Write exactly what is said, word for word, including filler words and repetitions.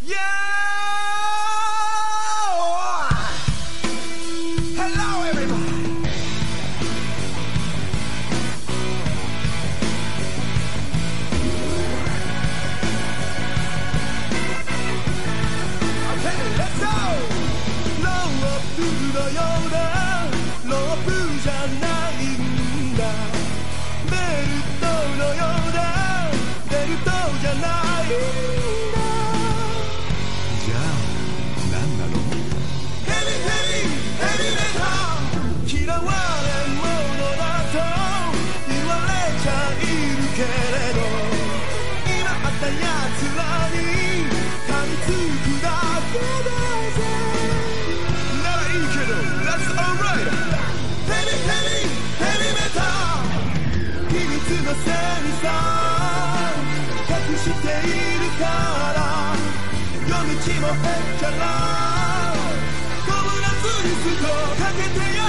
Yeah! Hello, everybody! Okay, let's go! ロープのようなロープじゃないんだベルトのようなベルトじゃないんだじゃあ何なのヘビヘビヘビメタ嫌われ者だと言われちゃいるけれど今あったやつらに噛みつくだけだぜならいいけど That's alright ヘビヘビヘビメタ秘密のセンサー隠しているから夜道もへっちゃらコブラツイストかけてよ